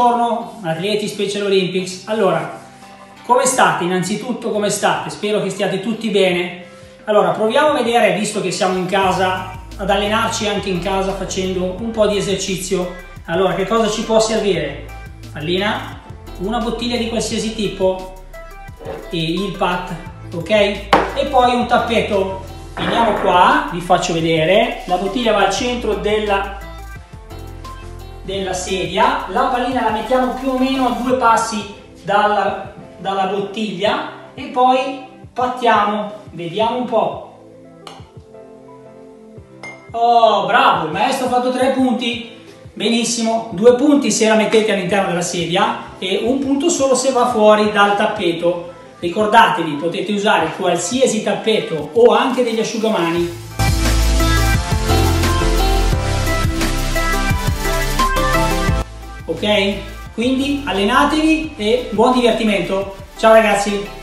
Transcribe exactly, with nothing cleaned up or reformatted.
buongiorno atleti Special Olympics. Allora, come state? Innanzitutto come state? Spero che stiate tutti bene. Allora, proviamo a vedere, visto che siamo in casa, ad allenarci anche in casa facendo un po' di esercizio. Allora, che cosa ci può servire? Pallina, una bottiglia di qualsiasi tipo e il pad, ok? E poi un tappeto. Veniamo qua, vi faccio vedere. La bottiglia va al centro della della sedia, la pallina la mettiamo più o meno a due passi dalla, dalla bottiglia e poi pattiamo, vediamo un po'. Oh, bravo, il maestro ha fatto tre punti, benissimo, due punti se la mettete all'interno della sedia e un punto solo se va fuori dal tappeto. Ricordatevi, potete usare qualsiasi tappeto o anche degli asciugamani. Ok? Quindi allenatevi e buon divertimento. Ciao ragazzi!